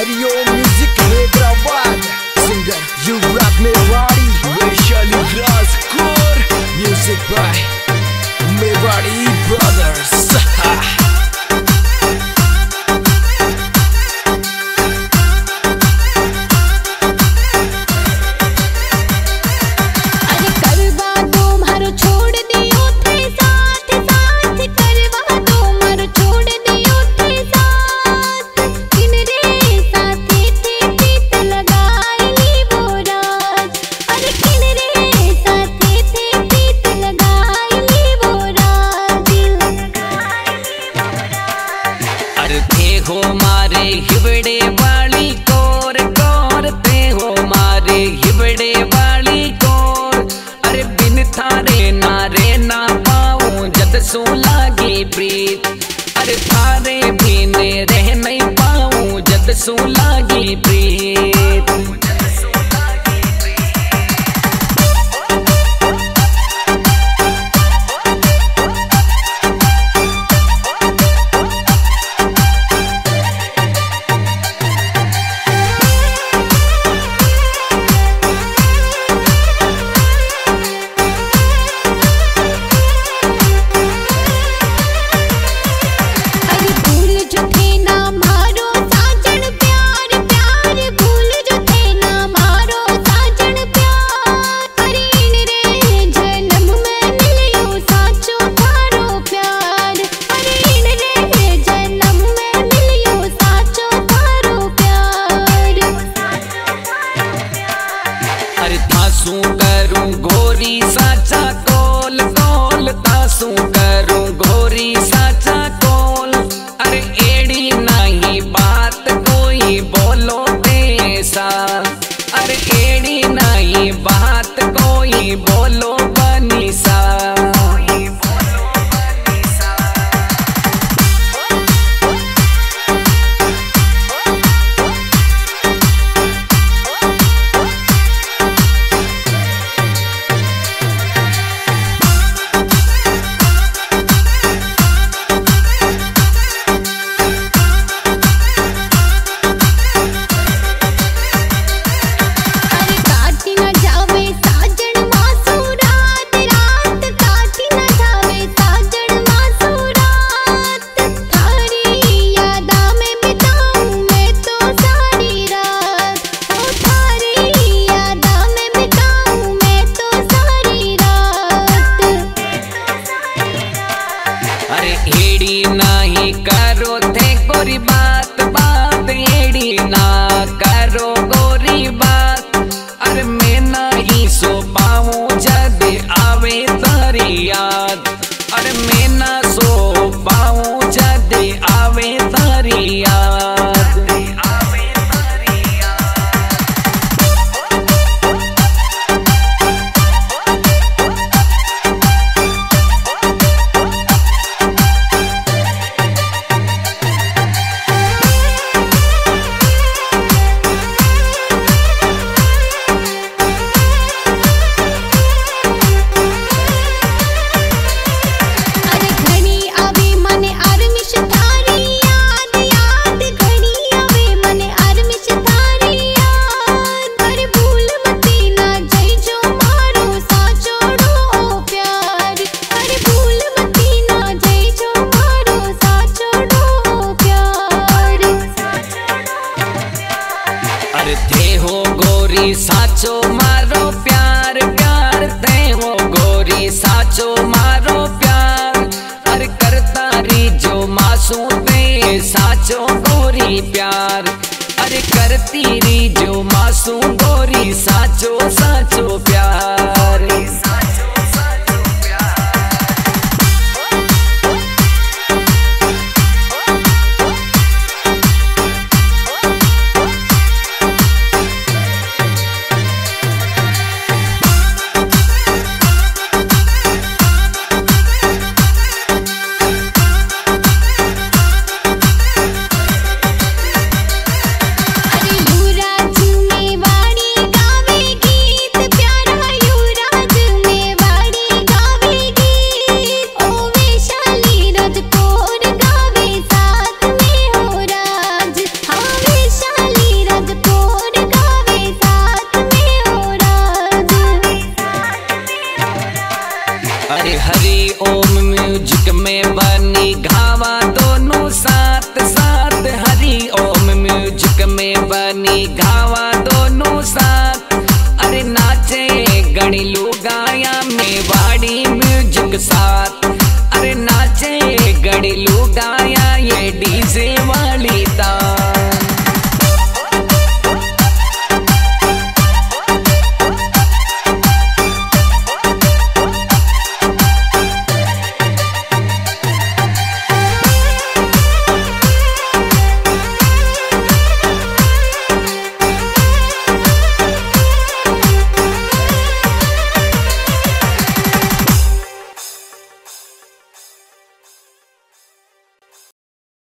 Hariom music Hyderabad singer Yuvraj Mewadi Vaishali Rajkor music by Mewadi brothers. हो मारे हिबड़े वाली कोर कोर ते हो मारे हिबड़े वाली कोर। अरे बिन थारे नारे ना पाऊं जद सो लागी प्रीत। अरे थारे बिन रह नहीं पाऊं जद सो लागी प्रीत। तासू करूं गोरी साचा कोल कोल तासू करूं गोरी साचा कोल। अरे एड़ी नहीं बात कोई बोलो तेसा। अरे एड़ी नहीं बात कोई बोलो बनीसा। एड़ी नहीं करो थे गोरी बात बात एड़ी ना करो गोरी बात। अरे मैं नहीं सो पाऊं जद आवे तारी याद। अरे मैं ना सो पाऊं जद आवे तारी याद। थे हो गोरी साचो मारो प्यार प्यार ते हो गोरी साचो मारो प्यार। अरे करता री जो मासूम ते साचो गोरी प्यार। अरे करती री जो मासूम गोरी साचो साचो प्यार। युवराज मेवाड़ी गावे गीत प्यारा युवराज मेवाड़ी। बनी घावा दोनों साथ साथ, हरि ओम म्यूजिक में बनी घावा दोनों साथ। अरे नाचे गणी लुगाया मेवाड़ी म्यूजिक साथ, अरे नाचे गणी लुगाया